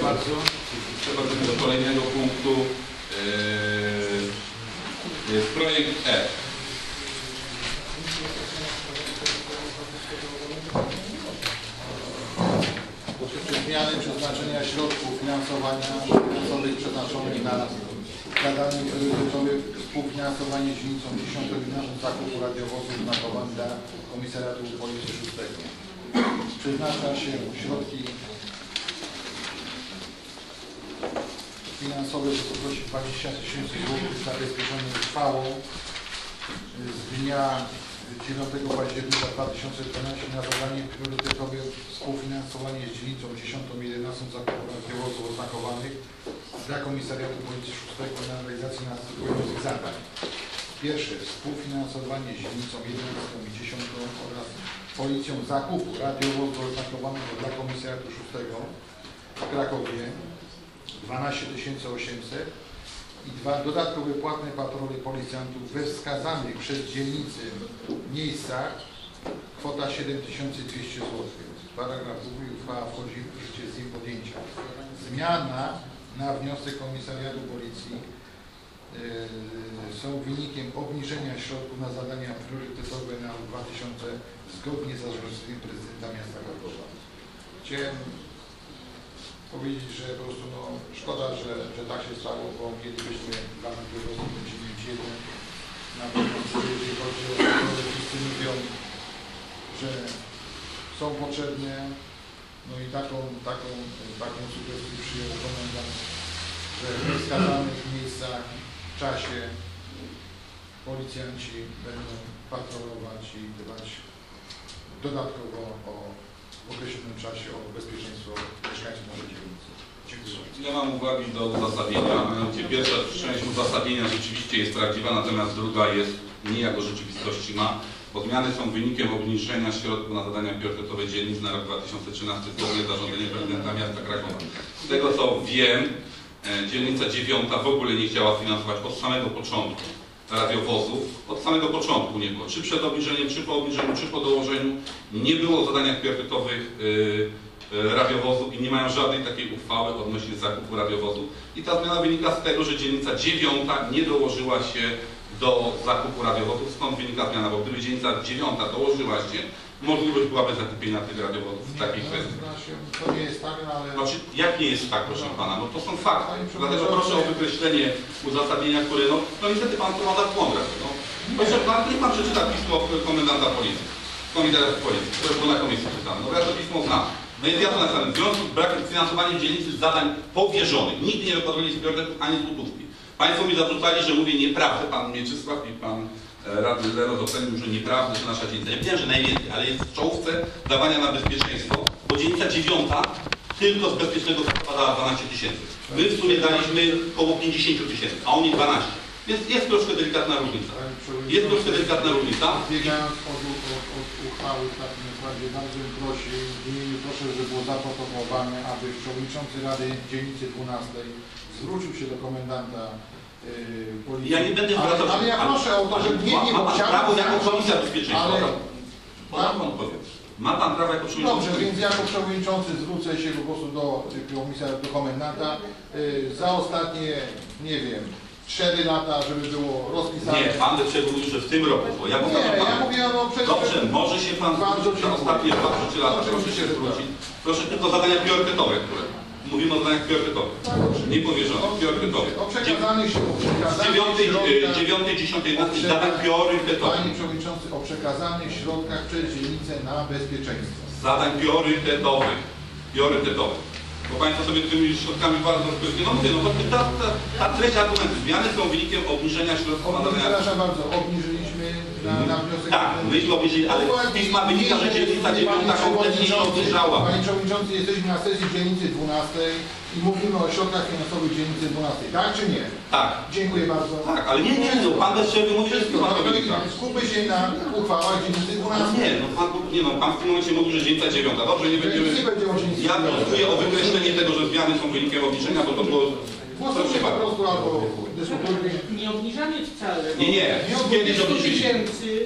bardzo. Przechodzimy do kolejnego punktu. Projekt E. Dotyczy zmiany przeznaczenia środków finansowych przeznaczonych na zadanie priorytetowe współfinansowanie dzielnicą 10 gimnazjum zakupu radiowozów znakowanych dla Komisariatu Policji 6. Przeznacza się środki finansowe w wysokości 20 000 zł zabezpieczone trwałą z dnia 9 października 2012 na zadanie priorytetowe współfinansowanie z dzielnicą 10 i 11 zakupu radiowozów oznakowanych dla Komisariatu Policji 6 na realizację następujących zadań. Pierwsze, współfinansowanie z dzielnicą 11 i 10 oraz Policją zakupu radiowozów oznakowanych dla Komisariatu 6 w Krakowie 12 800 i 2 dodatkowe płatne patrole policjantów we wskazanych przez dzielnicy miejscach, kwota 7200 zł. Paragraf 2 uchwała wchodzi w życie z dniem podjęcia. Zmiana na wniosek Komisariatu Policji są wynikiem obniżenia środków na zadania priorytetowe na rok 2000 zgodnie z zarządzeniem prezydenta miasta Krakowa. Chciałem powiedzieć, że po prostu no, szkoda, że tak się stało, bo mielibyśmy dla naszego mieć jeden. Natomiast jeżeli chodzi o to, wszyscy mówią, że są potrzebne, no i taką sugestię przyjął komendant, że w wskazanych miejscach, w czasie policjanci będą patrolować i dbać dodatkowo w określonym czasie o bezpieczeństwo mieszkańców naszej dzielnicy. Dziękuję. Ja mam uwagi do uzasadnienia. Mianowicie pierwsza część uzasadnienia rzeczywiście jest prawdziwa, natomiast druga jest nijak do rzeczywistości ma, bo zmiany są wynikiem obniżenia środków na zadania priorytetowe dzielnic na rok 2013 zgodnie z zarządzeniem prezydenta miasta Krakowa. Z tego co wiem, dzielnica 9 w ogóle nie chciała finansować od samego początku radiowozów, od samego początku nie było. Czy przed obniżeniem, czy po obniżeniu, czy po dołożeniu nie było w zadaniach priorytetowych radiowozów i nie mają żadnej takiej uchwały odnośnie zakupu radiowozów. I ta zmiana wynika z tego, że dzielnica 9 nie dołożyła się do zakupu radiowozów. Skąd wynika zmiana? Bo gdyby dzielnica 9 dołożyła się, możliwość byłaby zakupienia tych radiowozów w takiej kwestii. To nie jest tak, ale... Znaczy, jak nie jest tak, proszę pana? No to są fakty. Dlatego proszę o wykreślenie uzasadnienia, które no niestety pan to ma tak mądre. No. Proszę pan, niech pan przeczyta pismo komendanta policji, komendanta policji, które było na komisji czytane. No ja to pismo znam. No jest jasno napisane, w związku z brakiem finansowania dzielnicy zadań powierzonych. Nigdy nie dokładali z priorytetów ani złotówki. Państwo mi zarzucali, że mówię nieprawdę, pan Mieczysław i pan radny Lero docenił, że nieprawdę, że nasza dzielnica. Ja wiem, że najwięcej, ale jest w czołówce dawania na bezpieczeństwo, bo dzielnica 9 tylko z bezpiecznego zakłada 12 000. My w sumie daliśmy około 50 000, a oni 12. Więc jest troszkę delikatna różnica. Jest troszkę delikatna różnica. Biegając od uchwały w takim układzie, bardzo bym prosił, w imieniu proszę, żeby było zaprotokołowane, aby przewodniczący Rady Dzielnicy 12 zwrócił się do komendanta policji. Ja nie będę zwracał się. Ale ja proszę o to, żeby nie ma pan prawo jako komisja bezpieczeństwa. Ma pan prawo jako przewodniczący. Dobrze, więc jako przewodniczący zwrócę się po prostu do komendanta za ostatnie, nie wiem, 4 lata, żeby było rozpisane. Nie, pan Lepszego mówił, że w tym roku, bo ja mówię ja mówiłem o przecież... Dobrze, może się pan zwrócić za ostatnie 2-3 lata, proszę się zwrócić. Proszę tylko zadania priorytetowe, które mówimy o zadaniach priorytetowych. Nie powierzonych, priorytetowych. O przekazanych Z 9, 10, 11 zadań priorytetowych. Panie Przewodniczący, o przekazanych środkach przez dzielnicę na bezpieczeństwo. Zadań priorytetowych. Priorytetowych. Bo Państwo sobie tymi środkami bardzo rozpoczęli. No mówię, no ta treść argumentu. Zmiany są wynikiem obniżenia środków na zadania. Przepraszam bardzo, obniżyliśmy na wniosek... Tak, myśmy obniżyli, ale z pisma wynika, że dzielnica 9 kompletnie nie obniżała. Panie Przewodniczący, jesteśmy na sesji dzielnicy 12 i mówimy o środkach finansowych dzielnicy 12. Tak czy nie? Tak. Dziękuję bardzo. Tak, ale nie, no, pan bez przerwy mówi, że jest pisma wynika. Skupmy się na uchwałach dzielnicy 12. Nie, pan w tym momencie mówi, że dzielnica 9. Dobrze, nie będziemy... Ja wnioskuję o wykreślenie tego, że zmiany są wynikiem obniżenia, bo to było... Głosujcie po prostu albo dyskutujmy. Nie obniżamy wcale. Nie. Z 20 000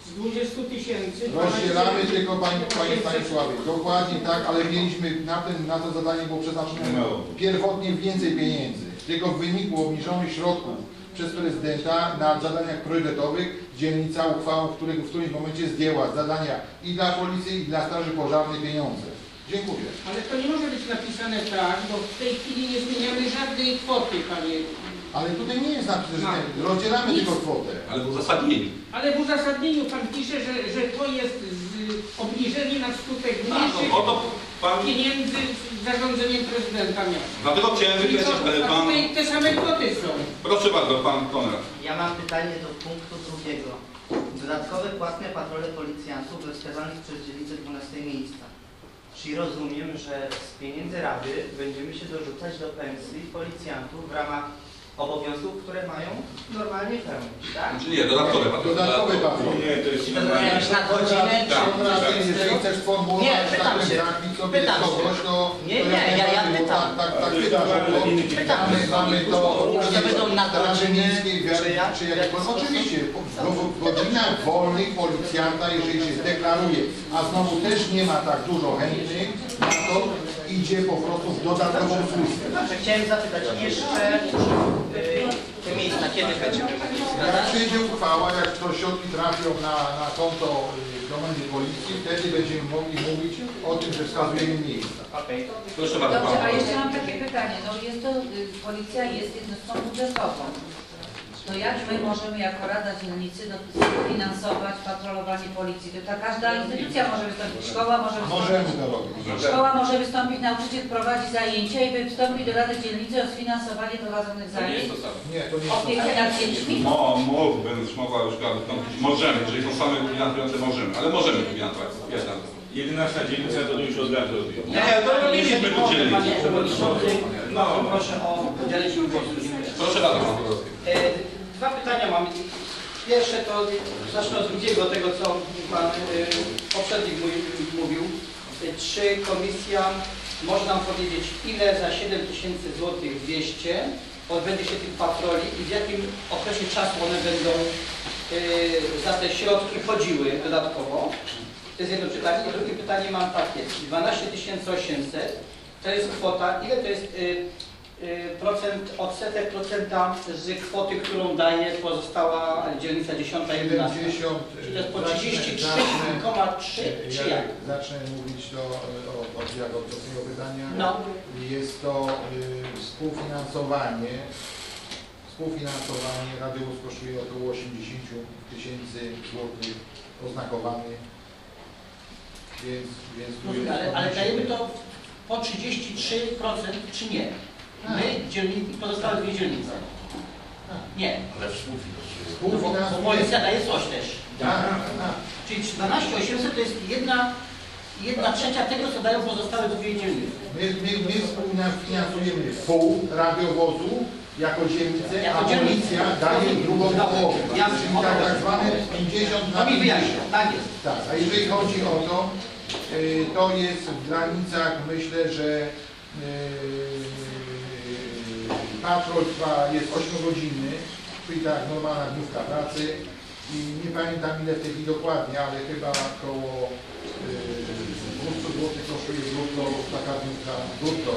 z 20 000. Rozdzielamy tylko Panie Stanisławie, dokładnie tak, ale mieliśmy na to zadanie było przeznaczone pierwotnie więcej pieniędzy. Tylko w wyniku obniżonych środków przez prezydenta na zadaniach priorytetowych dzielnica uchwałą w którymś momencie zdjęła zadania i dla policji, i dla straży pożarnej pieniądze. Dziękuję. Ale to nie może być napisane tak, bo w tej chwili nie zmieniamy żadnej kwoty, panie. Ale tutaj nie jest napisane, że rozdzielamy tylko kwotę. Ale w uzasadnieniu. Ale w uzasadnieniu pan pisze, że to jest obniżenie na skutek mniejszych Oto pan... pieniędzy z zarządzeniem prezydenta miasta. Dlatego chciałem wykreślić, ale A pan... tutaj te same kwoty są. Proszę bardzo, pan Konrad. Ja mam pytanie do punktu drugiego. Dodatkowe płatne patrole policjantów we wskazanych przez dzielnicę 12 miejscach. Czyli rozumiem, że z pieniędzy Rady będziemy się dorzucać do pensji policjantów w ramach obowiązków, które mają normalnie pełnić, tak? Czy nie, dodatkowe patrole. Dodatkowy patrol. Nie, to jest Czy to zmienia jakieś nadgodziny, czy... Jeżeli chcesz sformułować Nie, pytam taki się. zapis sobie Pytam się. kogoś, to... Nie, ja pytam. Tak, pytam, Pytam. mamy to... Czy to będą nadgodziny, czy jakiekolwiek? Oczywiście, w godzinach wolnych policjanta, jeżeli się deklaruje, a znowu też nie ma tak dużo chętnych, na to idzie po prostu w dodatkową służbę. Dobrze, chciałem zapytać jeszcze te miejsca, kiedy będziemy mogli Jak zgadzać? przyjdzie uchwała, jak to środki trafią na konto domeny policji, wtedy będziemy mogli mówić o tym, że wskazujemy miejsca. Okej. Proszę bardzo, Dobrze, pan a jeszcze mam takie pytanie. No jest to, policja jest jednostką budżetową. To jak my możemy jako Rada Dzielnicy finansować patrolowanie policji? To każda instytucja może wystąpić, szkoła może Możemy wystąpić. to robić. Szkoła może wystąpić, nauczyciel prowadzi zajęcia i wystąpi do Rady Dzielnicy o sfinansowanie prowadzonych To nie zajęć. jest to samo. Nie, to nie jest to. Opieki nad dziećmi. Mowa już była wystąpić. Możemy, jeżeli są same gminantujące, możemy, ale możemy gminantować. 11 dzielnica to już od razu robię. Nie, to robiliśmy tu dzielnicy. Panie Przewodniczący, proszę o udzielenie mi głosu. Dziękuję. Proszę bardzo, pan Podolski. Dwa pytania mam. Pierwsze to zacznę od drugiego, tego co pan poprzednik mówił. Czy komisja może nam powiedzieć, ile za 7200 odbędzie się tych patroli i w jakim okresie czasu one będą za te środki chodziły dodatkowo? To jest jedno pytanie. I drugie pytanie mam takie. 12 800 to jest kwota, ile to jest odsetek procenta z kwoty, którą daje pozostała dzielnica 10 i 11? 70, Czy to jest po 33,3 czy jak? Zacznę mówić od ostatniego pytania. No. Jest to współfinansowanie. Radiowóz kosztuje około 80 000 złotych oznakowany. Więc tu jest Ale dajemy to po 33% czy nie? My, pozostałe dwie dzielnice. Nie. Bo policja daje coś też. Tak. Czyli 12 800 to jest jedna trzecia tego, co dają pozostałe dwie dzielnice. My współfinansujemy pół radiowozu jako dzielnicę, a policja daje drugą połowę. Czyli tak zwane 50 na To mi 50. wyjaśnia. Tak jest. Tak, a jeżeli chodzi o to, to jest w granicach, myślę, że patrol jest 8-godzinny, czyli tak normalna dniówka pracy i nie pamiętam ile w tej chwili dokładnie, ale chyba około 200 zł kosztuje brutto taka dniówka brutto.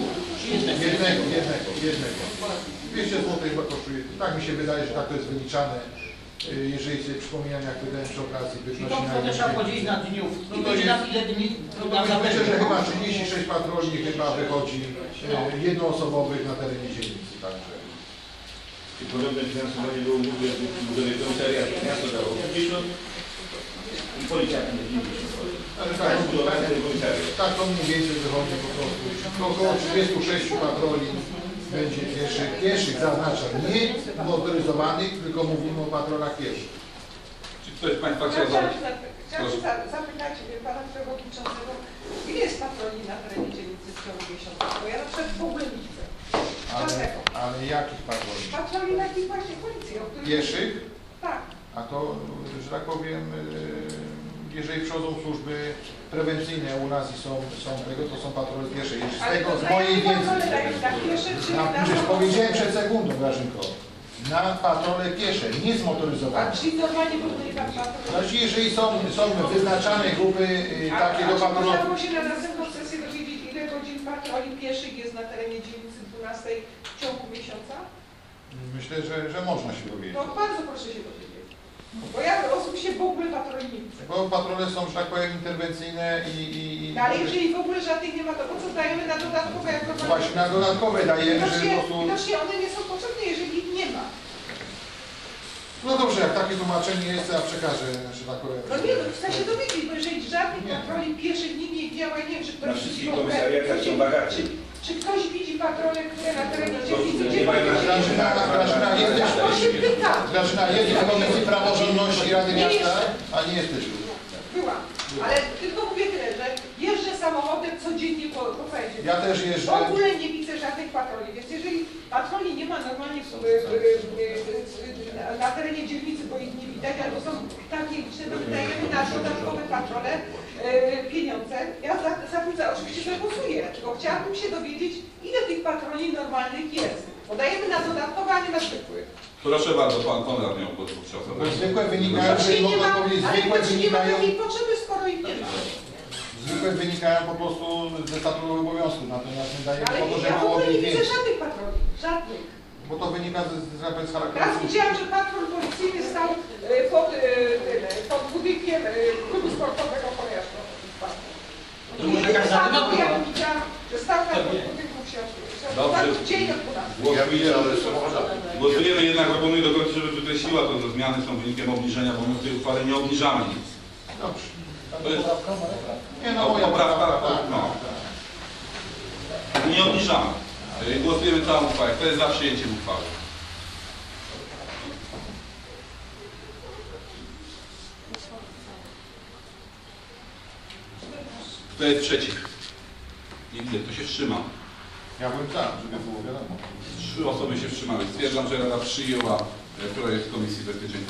Jednego. 200 zł chyba kosztuje. Tak mi się wydaje, że tak to jest wyliczane. Jeżeli sobie przypominam, jak wydałem przy okazji I bytności to kwotę trzeba podzielić na dniów. No I to będzie jest- nas ile dni Myślę, że chyba 36 patroli chyba wychodzi jednoosobowych na terenie dzielnicy. Także. Czy podobne finansowanie było w ogóle budowy komisariatu? Miasto dało 50 i policja 50. Ale Tak, to mniej więcej wychodzi po prostu. Około 36 patroli będzie pieszych zaznaczam, nie motoryzowanych, tylko mówimy o patrolach pieszych. Czy ktoś z Państwa chciał zadać? Chciałabym zapytać pana przewodniczącego, ile jest patroli na terenie dzielnicy w ciągu miesiąca? Bo ja na przykład w ogóle nie widzę. Dlatego. Ale jakich patroli? Patroli na jakiej właśnie policji, o których... Pieszych? Tak. A to, że tak powiem, jeżeli przychodzą służby prewencyjne u nas i są tego, to są patrole piesze. Z tego, z mojej wiedzy. Na piesze, czy Przecież powiedziałem przed sekundą, Grażynko. na patrole piesze, nie A zmotoryzowane. czyli normalnie w ogóle nie pan patrol? Znaczy, jeżeli są wyznaczane grupy takie do A czy patrolu, można było się na następną sesję dowiedzieć, ile godzin patroli pieszych jest na terenie dzielnicy 12 w ciągu miesiąca? myślę, że można się dowiedzieć. No bardzo proszę się dowiedzieć. Bo ja osobiście w ogóle patroli nie widzę. Bo patrole są, że tak powiem, interwencyjne i No, ale jeżeli w ogóle żadnych nie ma, to po co dajemy na dodatkowe jak normalnie? właśnie na dodatkowe dajemy, że po prostu... Widocznie one nie są potrzebne, jeżeli ich nie ma. No dobrze, jak takie tłumaczenie jest, to ja przekażę, że tak powiem. No nie, no chcę się dowiedzieć, bo jeżeli żadnych patroli pieszych nie działa, nie wiem, czy ktoś Na wszystkich komisariatach są bagaże. Czy ktoś widzi patrole, które na terenie dzielnicy Nie mają Grażyna, jesteś... To się pyta. Grażyna, jesteś w Komisji Praworządności Rady Nie Miasta, jestem. a nie jesteś już. Byłam. Ale tylko mówię tyle, że jeżdżę samochodem codziennie po fejdzie. Ja też W jeżdżę. ogóle nie widzę żadnych patroli, więc jeżeli patroli nie ma normalnie na terenie dzielnicy, bo ich nie widać, albo są takie liczne, to wydajemy na dodatkowe patrole pieniądze. Ja za tym oczywiście zagłosuję, tylko chciałabym się dowiedzieć, ile tych patroli normalnych jest. Bo dajemy na dodatkowe, a nie na zwykłe. Proszę bardzo, pan Konrad miał głos, chciał Bo zadać. zwykłe wynikają, Widocznie że nie można ma, powiedzieć, ale zwykłe widocznie nie ma wynikają, takiej potrzeby, skoro ich nie ma. zwykłe wynikają po prostu ze statutu obowiązku, natomiast my dajemy Ale po to, ja żeby w było ogóle nie widzę więcej. żadnych patroli. Żadnych. Bo to wynika z charakteru. Raz widziałam, że patrol policyjny stał pod budynkiem klubu sportowego Kojarzno. Ja widziałam, że stał tam pod budynkiem książki. Dobrze. Dzień do 12. Głosujemy jednak, proponuję do końca, żeby wykreśliła to, że zmiany są wynikiem obniżenia, bo my w tej uchwale nie obniżamy nic. Dobrze. To jest Nie, no moja poprawka, tak, no. tak. Nie obniżamy. Głosujemy całą uchwałę. Kto jest za przyjęciem uchwały? Kto jest przeciw? Nie widzę, kto się wstrzymał. Ja bym za, żeby było wiadomo. 3 osoby się wstrzymały. Stwierdzam, że Rada przyjęła projekt Komisji Bezpieczeństwa